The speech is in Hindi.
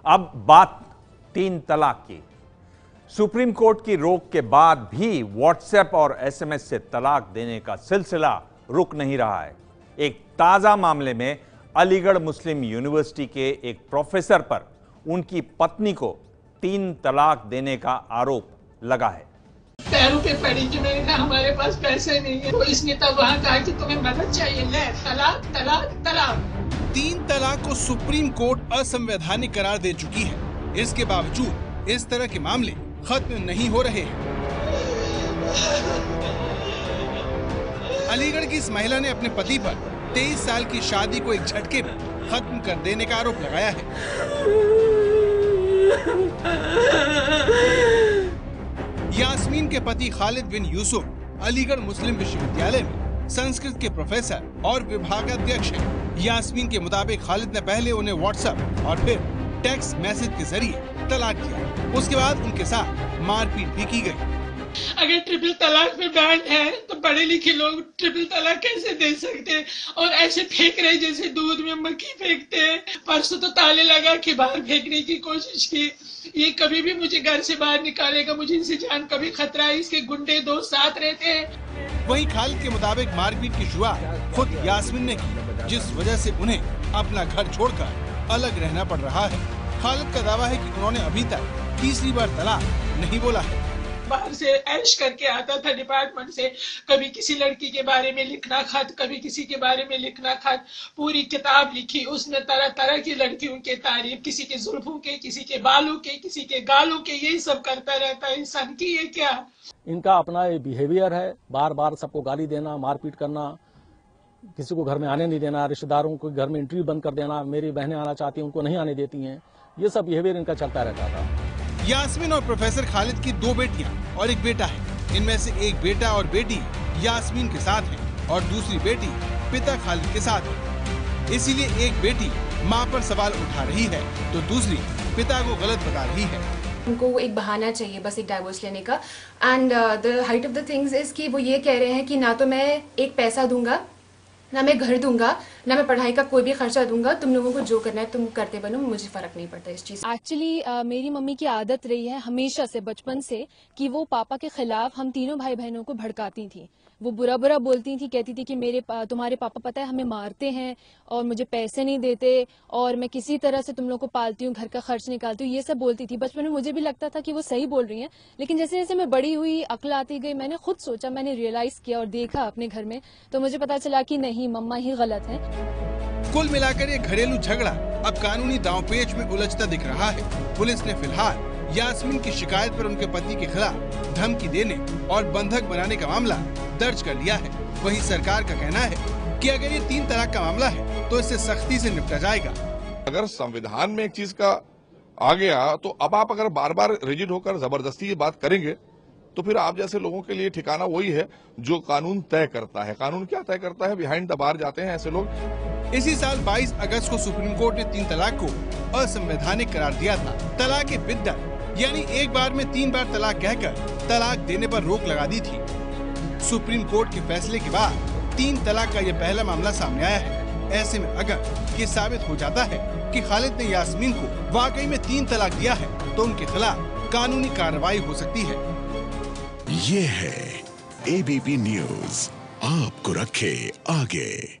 अब बात 3 तलाक की। सुप्रीम कोर्ट की रोक के बाद भी व्हाट्सएप और एसएमएस से तलाक देने का सिलसिला रुक नहीं रहा है। एक ताजा मामले में अलीगढ़ मुस्लिम यूनिवर्सिटी के एक प्रोफेसर पर उनकी पत्नी को 3 तलाक देने का आरोप लगा है। पैरों पे पड़ी कि मैंने कहा हमारे पास पैसे नहीं है, तो इसने तब वहाँ कहा कि तुम्हें मदद चाहिए, ले तलाक तलाक तलाक। 3 तलाक को सुप्रीम कोर्ट असंवैधानिक करार दे चुकी है। इसके बावजूद इस तरह के मामले खत्म नहीं हो रहे हैं। अलीगढ़ की इस महिला ने अपने पति पर 23 साल की शादी को एक झटके में खत्म कर देने का आरोप लगाया है। यास्मीन के पति खालिद बिन यूसुफ अलीगढ़ मुस्लिम विश्वविद्यालय में संस्कृत के प्रोफेसर और विभागाध्यक्ष हैं। यास्मीन के मुताबिक खालिद ने पहले उन्हें व्हाट्सएप और फिर टेक्स्ट मैसेज के जरिए तलाक दिया। उसके बाद उनके साथ मारपीट भी की गई। अगर ट्रिपल तलाक पे बैन है तो पढ़े लिखे लोग ट्रिपल तलाक कैसे दे सकते हैं? और ऐसे फेंक रहे जैसे दूध में मक्खी फेंकते हैं। परसों तो ताले लगा के बाहर फेंकने की कोशिश की। ये कभी भी मुझे घर से बाहर निकालेगा, मुझे इनसे जान कभी खतरा है। इसके गुंडे दोस्त साथ रहते हैं। वहीं खालिद के मुताबिक मारपीट की शुरुआत खुद यास्मीन ने की, जिस वजह से उन्हें अपना घर छोड़कर अलग रहना पड़ रहा है। खालिद का दावा है कि उन्होंने अभी तक तीसरी बार तलाक नहीं बोला है। बाहर से ऐश करके आता था डिपार्टमेंट से, कभी किसी लड़की के बारे में लिखना खत, कभी किसी के बारे में लिखना खत। पूरी किताब लिखी उसने, तरह तरह की लड़कियों के तारीफ, किसी के जुल्फों के, किसी के बालों के, किसी के गालों के, यही सब करता रहता है। इंसान की ये क्या? इनका अपना बिहेवियर है, बार बार सबको गाली देना, मारपीट करना, किसी को घर में आने नहीं देना, रिश्तेदारों को घर में इंटरव्यू बंद कर देना। मेरी बहनें आना चाहती हैं, उनको नहीं आने देती हैं। ये सब बिहेवियर इनका चलता रहता था। यास्मीन और प्रोफेसर खालिद की 2 बेटियां और एक बेटा है। इनमें से एक बेटा और बेटी यास्मीन के साथ हैं और दूसरी बेटी पिता खालिद के साथ है। इसीलिए एक बेटी मां पर सवाल उठा रही है तो दूसरी पिता को गलत बता रही है। उनको एक बहाना चाहिए बस एक डाइवोर्स लेने का। And the height of the things is कि वो ये कह रहे हैं कि ना तो मैं एक पैसा दूंगा, ना मैं घर दूंगा, ना मैं पढ़ाई का कोई भी खर्चा दूंगा। तुम लोगों को जो करना है तुम करते बनो, मुझे फर्क नहीं पड़ता इस चीज। एक्चुअली मेरी मम्मी की आदत रही है हमेशा से, बचपन से, कि वो पापा के खिलाफ हम तीनों भाई बहनों को भड़काती थी। वो बुरा बुरा बोलती थी, कहती थी कि तुम्हारे पापा पता है हमें मारते हैं और मुझे पैसे नहीं देते और मैं किसी तरह से तुम लोग को पालती हूँ, घर का खर्च निकालती हूँ, ये सब बोलती थी। बचपन में मुझे भी लगता था कि वो सही बोल रही हैं, लेकिन जैसे जैसे मैं बड़ी हुई, अक्ल आती गई, मैंने खुद सोचा, मैंने रियलाइज किया और देखा अपने घर में, तो मुझे पता चला कि नहीं, मम्मा ही गलत है। कुल मिलाकर ये घरेलू झगड़ा अब कानूनी दांवपेच में उलझता दिख रहा है। पुलिस ने फिलहाल यास्मीन की शिकायत पर उनके पति के खिलाफ धमकी देने और बंधक बनाने का मामला दर्ज कर लिया है। वहीं सरकार का कहना है कि अगर ये 3 तलाक का मामला है तो इससे सख्ती से निपटा जाएगा। अगर संविधान में एक चीज का आ गया तो अब आप अगर बार बार रिजिड होकर जबरदस्ती ये बात करेंगे तो फिर आप जैसे लोगों के लिए ठिकाना वही है जो कानून तय करता है। कानून क्या तय करता है? बिहाइंड द बार जाते हैं ऐसे लोग। इसी साल 22 अगस्त को सुप्रीम कोर्ट ने 3 तलाक को असंवैधानिक करार दिया था। तलाक ए बिद्दत यानी एक बार में 3 बार तलाक कहकर तलाक देने पर रोक लगा दी थी। सुप्रीम कोर्ट के फैसले के बाद 3 तलाक का यह पहला मामला सामने आया है। ऐसे में अगर ये साबित हो जाता है कि खालिद ने यास्मीन को वाकई में 3 तलाक दिया है तो उनके खिलाफ कानूनी कार्रवाई हो सकती है। ये है एबीपी न्यूज़, आपको रखे आगे।